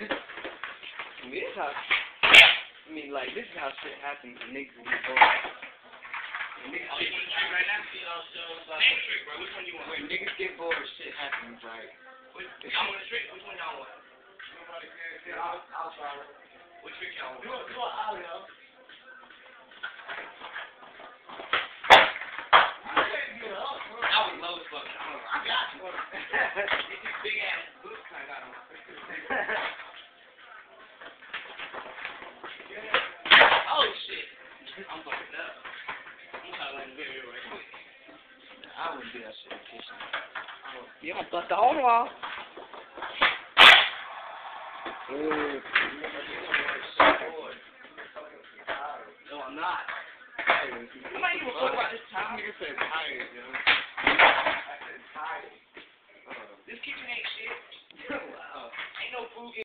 This is how, I mean, like, this is how shit happens when niggas get bored. Oh, you want to trick right now? Name trick, bro. Which one you want? When niggas get bored, shit happens, right? I want a trick. Which one y'all want? I'll try it. What trick y'all want? Do it out, yo. I was low as fuck. I got you. It's these big ass boots I got on. Oh shit. I'm fucking up. I'm trying to let him get it right quick. I wouldn't do that shit in the kitchen. You gonna bust the whole wall. Ooh. No, I'm not. I'm not even talking about this time. Nigga said tired, yo. I said tired. This kitchen ain't shit. Wow. Ain't no food.